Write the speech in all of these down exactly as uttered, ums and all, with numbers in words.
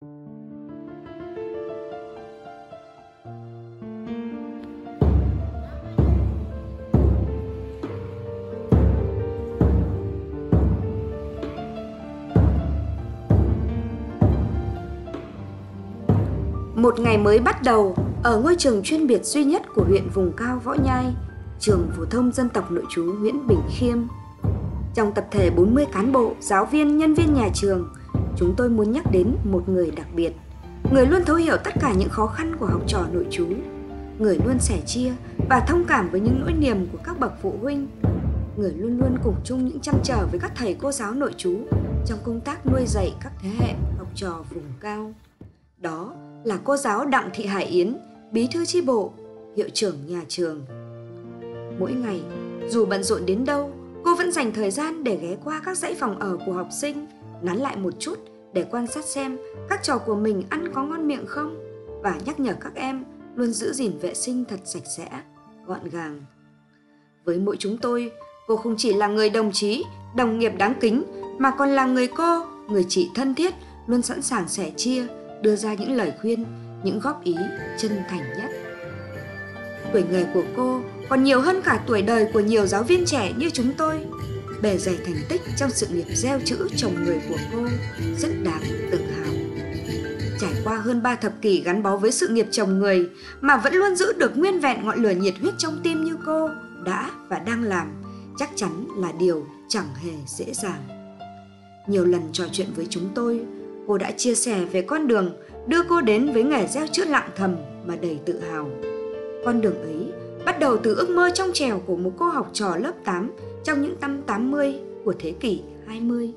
Một ngày mới bắt đầu ở ngôi trường chuyên biệt duy nhất của huyện vùng cao Võ Nhai, trường phổ thông dân tộc nội trú Nguyễn Bình Khiêm. Trong tập thể bốn mươi cán bộ, giáo viên, nhân viên nhà trường, chúng tôi muốn nhắc đến một người đặc biệt, người luôn thấu hiểu tất cả những khó khăn của học trò nội trú, người luôn sẻ chia và thông cảm với những nỗi niềm của các bậc phụ huynh, người luôn luôn cùng chung những trăn trở với các thầy cô giáo nội trú trong công tác nuôi dạy các thế hệ học trò vùng cao. Đó là cô giáo Đặng Thị Hải Yến, bí thư chi bộ, hiệu trưởng nhà trường. Mỗi ngày, dù bận rộn đến đâu, cô vẫn dành thời gian để ghé qua các dãy phòng ở của học sinh, nán lại một chút để quan sát xem các trò của mình ăn có ngon miệng không và nhắc nhở các em luôn giữ gìn vệ sinh thật sạch sẽ, gọn gàng. Với mỗi chúng tôi, cô không chỉ là người đồng chí, đồng nghiệp đáng kính mà còn là người cô, người chị thân thiết, luôn sẵn sàng sẻ chia, đưa ra những lời khuyên, những góp ý chân thành nhất. Tuổi nghề của cô còn nhiều hơn cả tuổi đời của nhiều giáo viên trẻ như chúng tôi. Bề dày thành tích trong sự nghiệp gieo chữ trồng người của cô rất đáng tự hào. Trải qua hơn ba thập kỷ gắn bó với sự nghiệp trồng người mà vẫn luôn giữ được nguyên vẹn ngọn lửa nhiệt huyết trong tim như cô đã và đang làm, chắc chắn là điều chẳng hề dễ dàng. Nhiều lần trò chuyện với chúng tôi, cô đã chia sẻ về con đường đưa cô đến với nghề gieo chữ lặng thầm mà đầy tự hào. Con đường ấy bắt đầu từ ước mơ trong trẻo của một cô học trò lớp tám trong những năm tám mươi của thế kỷ hai mươi.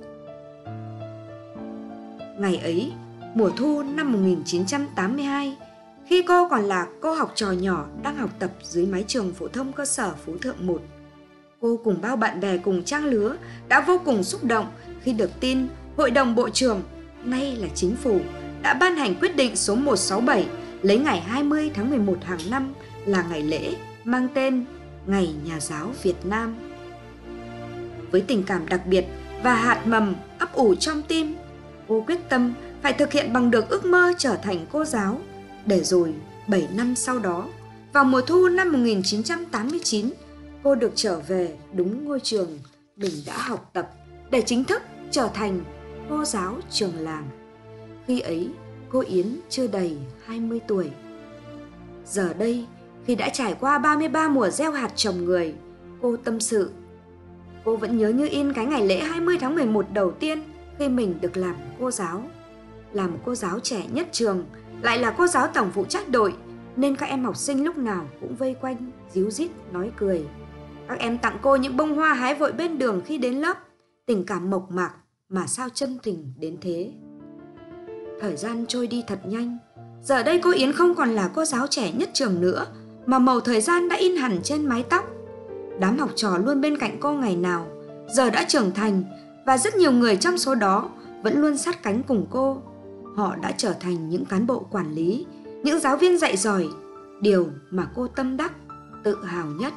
Ngày ấy, mùa thu năm một nghìn chín trăm tám mươi hai, khi cô còn là cô học trò nhỏ đang học tập dưới mái trường phổ thông cơ sở Phú Thượng một, cô cùng bao bạn bè cùng trang lứa đã vô cùng xúc động khi được tin Hội đồng Bộ trưởng, nay là Chính phủ, đã ban hành quyết định số một trăm sáu mươi bảy lấy ngày hai mươi tháng mười một hàng năm là ngày lễ mang tên Ngày Nhà giáo Việt Nam. Với tình cảm đặc biệt và hạt mầm ấp ủ trong tim, cô quyết tâm phải thực hiện bằng được ước mơ trở thành cô giáo, để rồi bảy năm sau đó, vào mùa thu năm một nghìn chín trăm tám mươi chín, cô được trở về đúng ngôi trường mình đã học tập để chính thức trở thành cô giáo trường làng. Khi ấy, cô Yến chưa đầy hai mươi tuổi. Giờ đây, khi đã trải qua ba mươi ba mùa gieo hạt trồng người, cô tâm sự. Cô vẫn nhớ như in cái ngày lễ hai mươi tháng mười một đầu tiên khi mình được làm cô giáo. Là một cô giáo trẻ nhất trường, lại là cô giáo tổng phụ trách đội, nên các em học sinh lúc nào cũng vây quanh, díu dít, nói cười. Các em tặng cô những bông hoa hái vội bên đường khi đến lớp, tình cảm mộc mạc mà sao chân tình đến thế. Thời gian trôi đi thật nhanh. Giờ đây cô Yến không còn là cô giáo trẻ nhất trường nữa, mà màu thời gian đã in hẳn trên mái tóc. Đám học trò luôn bên cạnh cô ngày nào giờ đã trưởng thành, và rất nhiều người trong số đó vẫn luôn sát cánh cùng cô. Họ đã trở thành những cán bộ quản lý, những giáo viên dạy giỏi, điều mà cô tâm đắc, tự hào nhất.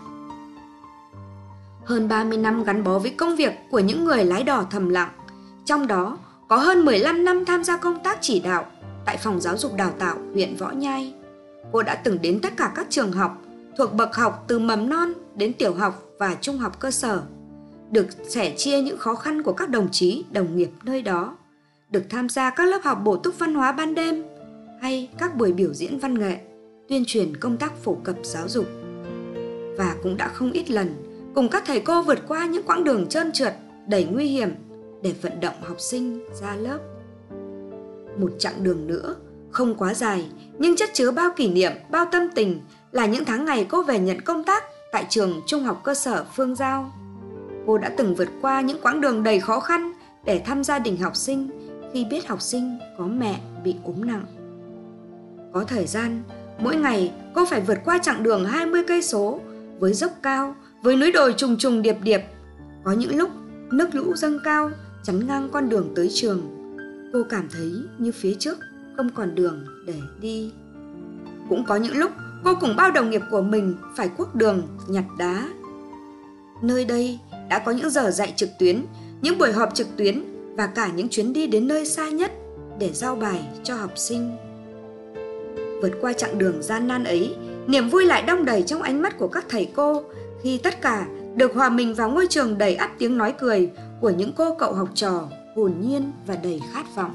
Hơn ba mươi năm gắn bó với công việc của những người lái đò thầm lặng, trong đó có hơn mười lăm năm tham gia công tác chỉ đạo tại Phòng Giáo dục Đào tạo huyện Võ Nhai. Cô đã từng đến tất cả các trường học thuộc bậc học từ mầm non đến tiểu học và trung học cơ sở, được sẻ chia những khó khăn của các đồng chí, đồng nghiệp nơi đó, được tham gia các lớp học bổ túc văn hóa ban đêm hay các buổi biểu diễn văn nghệ, tuyên truyền công tác phổ cập giáo dục. Và cũng đã không ít lần cùng các thầy cô vượt qua những quãng đường trơn trượt, đầy nguy hiểm để vận động học sinh ra lớp. Một chặng đường nữa, không quá dài, nhưng chất chứa bao kỷ niệm, bao tâm tình là những tháng ngày cô về nhận công tác tại trường trung học cơ sở Phương Giao. Cô đã từng vượt qua những quãng đường đầy khó khăn để thăm gia đình học sinh khi biết học sinh có mẹ bị ốm nặng. Có thời gian, mỗi ngày cô phải vượt qua chặng đường hai mươi cây số với dốc cao, với núi đồi trùng trùng điệp điệp. Có những lúc nước lũ dâng cao chắn ngang con đường tới trường. Cô cảm thấy như phía trước không còn đường để đi. Cũng có những lúc cô cùng bao đồng nghiệp của mình phải cuốc đường, nhặt đá. Nơi đây đã có những giờ dạy trực tuyến, những buổi họp trực tuyến và cả những chuyến đi đến nơi xa nhất để giao bài cho học sinh. Vượt qua chặng đường gian nan ấy, niềm vui lại đong đầy trong ánh mắt của các thầy cô khi tất cả được hòa mình vào ngôi trường đầy ắp tiếng nói cười của những cô cậu học trò hồn nhiên và đầy khát vọng.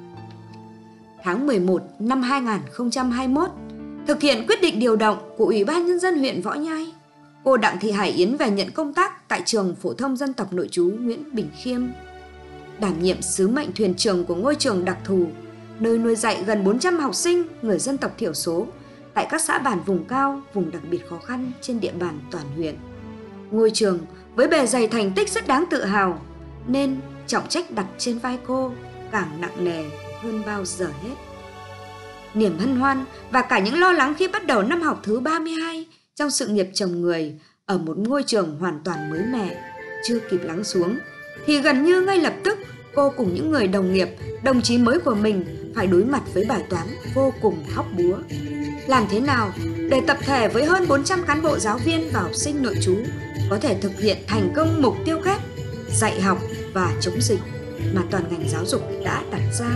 Tháng mười một năm hai nghìn không trăm hai mươi mốt, thực hiện quyết định điều động của Ủy ban Nhân dân huyện Võ Nhai, cô Đặng Thị Hải Yến về nhận công tác tại trường phổ thông dân tộc nội trú Nguyễn Bỉnh Khiêm, đảm nhiệm sứ mệnh thuyền trưởng của ngôi trường đặc thù, nơi nuôi dạy gần bốn trăm học sinh người dân tộc thiểu số tại các xã bản vùng cao, vùng đặc biệt khó khăn trên địa bàn toàn huyện. Ngôi trường với bề dày thành tích rất đáng tự hào, nên trọng trách đặt trên vai cô càng nặng nề hơn bao giờ hết. Niềm hân hoan và cả những lo lắng khi bắt đầu năm học thứ ba mươi hai trong sự nghiệp chồng người ở một ngôi trường hoàn toàn mới mẻ chưa kịp lắng xuống, thì gần như ngay lập tức cô cùng những người đồng nghiệp, đồng chí mới của mình phải đối mặt với bài toán vô cùng hóc búa. Làm thế nào để tập thể với hơn bốn trăm cán bộ giáo viên và học sinh nội trú có thể thực hiện thành công mục tiêu kép dạy học và chống dịch mà toàn ngành giáo dục đã đặt ra.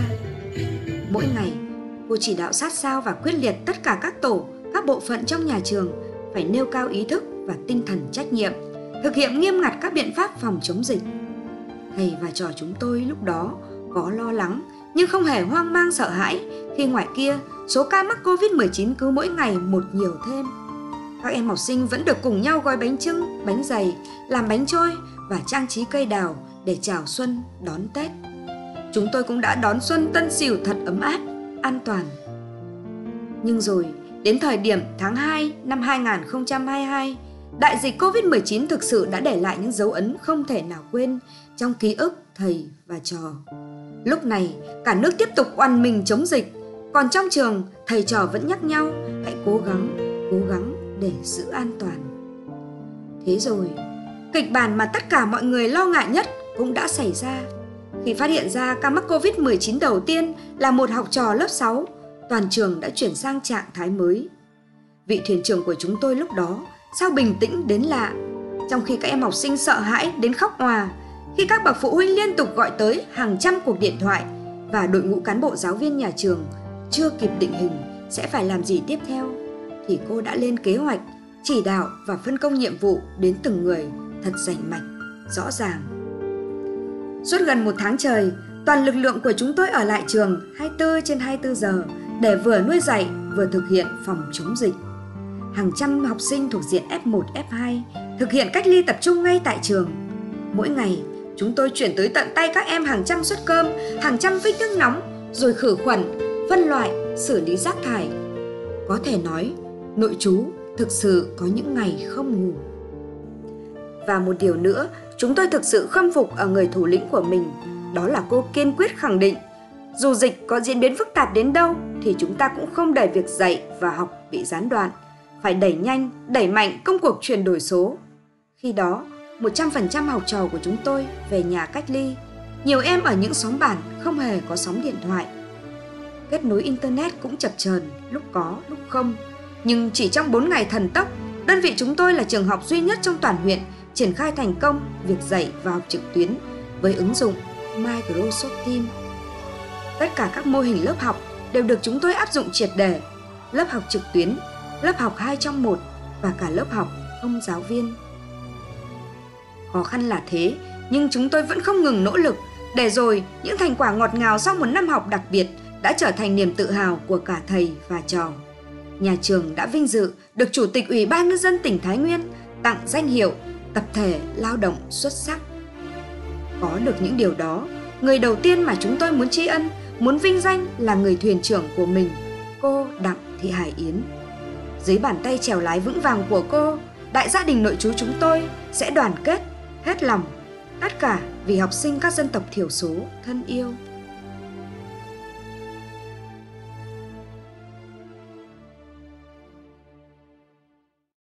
Mỗi ngày, cô chỉ đạo sát sao và quyết liệt tất cả các tổ, các bộ phận trong nhà trường phải nêu cao ý thức và tinh thần trách nhiệm, thực hiện nghiêm ngặt các biện pháp phòng chống dịch. Thầy và trò chúng tôi lúc đó có lo lắng nhưng không hề hoang mang sợ hãi khi ngoài kia số ca mắc Covid mười chín cứ mỗi ngày một nhiều thêm. Các em học sinh vẫn được cùng nhau gói bánh chưng, bánh dày, làm bánh trôi và trang trí cây đào để chào xuân, đón Tết. Chúng tôi cũng đã đón xuân Tân Sửu thật ấm áp, an toàn. Nhưng rồi, đến thời điểm tháng hai năm hai nghìn không trăm hai mươi hai, đại dịch Covid mười chín thực sự đã để lại những dấu ấn không thể nào quên trong ký ức thầy và trò. Lúc này, cả nước tiếp tục oằn mình chống dịch, còn trong trường, thầy trò vẫn nhắc nhau hãy cố gắng, cố gắng để giữ an toàn. Thế rồi, kịch bản mà tất cả mọi người lo ngại nhất cũng đã xảy ra. Khi phát hiện ra ca mắc Covid mười chín đầu tiên là một học trò lớp sáu, toàn trường đã chuyển sang trạng thái mới. Vị thuyền trưởng của chúng tôi lúc đó sao bình tĩnh đến lạ, trong khi các em học sinh sợ hãi đến khóc òa, khi các bậc phụ huynh liên tục gọi tới hàng trăm cuộc điện thoại và đội ngũ cán bộ giáo viên nhà trường chưa kịp định hình sẽ phải làm gì tiếp theo, thì cô đã lên kế hoạch, chỉ đạo và phân công nhiệm vụ đến từng người thật rành mạch, rõ ràng. Suốt gần một tháng trời, toàn lực lượng của chúng tôi ở lại trường hai mươi tư trên hai mươi tư giờ để vừa nuôi dạy vừa thực hiện phòng chống dịch. Hàng trăm học sinh thuộc diện ép một, ép hai thực hiện cách ly tập trung ngay tại trường. Mỗi ngày, chúng tôi chuyển tới tận tay các em hàng trăm suất cơm, hàng trăm vích nước nóng, rồi khử khuẩn, phân loại, xử lý rác thải. Có thể nói, nội trú thực sự có những ngày không ngủ. Và một điều nữa, chúng tôi thực sự khâm phục ở người thủ lĩnh của mình, đó là cô kiên quyết khẳng định, dù dịch có diễn biến phức tạp đến đâu thì chúng ta cũng không để việc dạy và học bị gián đoạn, phải đẩy nhanh, đẩy mạnh công cuộc chuyển đổi số. Khi đó, một trăm phần trăm học trò của chúng tôi về nhà cách ly, nhiều em ở những xóm bản không hề có sóng điện thoại. Kết nối Internet cũng chập chờn, lúc có, lúc không. Nhưng chỉ trong bốn ngày thần tốc, đơn vị chúng tôi là trường học duy nhất trong toàn huyện triển khai thành công việc dạy và học trực tuyến với ứng dụng Microsoft Teams. Tất cả các mô hình lớp học đều được chúng tôi áp dụng triệt để, lớp học trực tuyến, lớp học hai trong một và cả lớp học không giáo viên. Khó khăn là thế, nhưng chúng tôi vẫn không ngừng nỗ lực, để rồi những thành quả ngọt ngào sau một năm học đặc biệt đã trở thành niềm tự hào của cả thầy và trò. Nhà trường đã vinh dự được Chủ tịch Ủy ban Nhân dân tỉnh Thái Nguyên tặng danh hiệu Tập thể Lao động xuất sắc. Có được những điều đó, người đầu tiên mà chúng tôi muốn tri ân, muốn vinh danh là người thuyền trưởng của mình, cô Đặng Thị Hải Yến. Dưới bàn tay chèo lái vững vàng của cô, đại gia đình nội trú chúng tôi sẽ đoàn kết, hết lòng, tất cả vì học sinh các dân tộc thiểu số thân yêu.